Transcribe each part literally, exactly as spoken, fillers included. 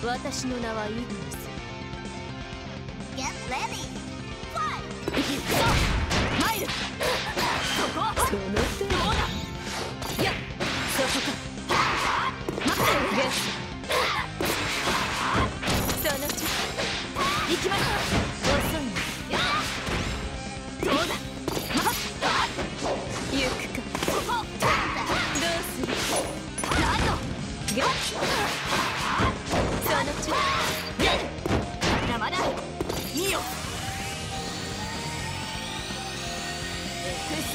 私の名はイグニス。 Get ready! Fly! マイル、そこその手どうだ。いや、そこか。待ってゲスそのち行きます。遅いね。どうだ。行くか。どうする。何のゲスそのちゲルまだまだいいよ。エクス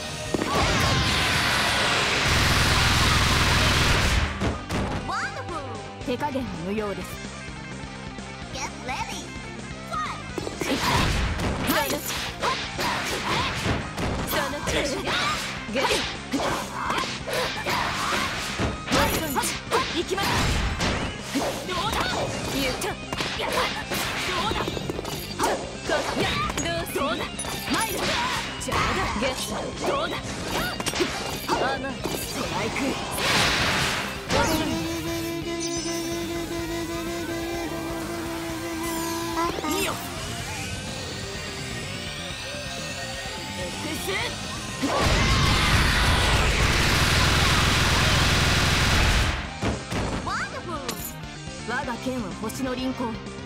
手加減は無用です。 Get ready! Fly! マイルその調子ゲッマイル行きます。どうだ言ったどうだどうそうだマイルじゃあだゲッどうだあまストライクいいよ。エクス我が剣は星の輪行。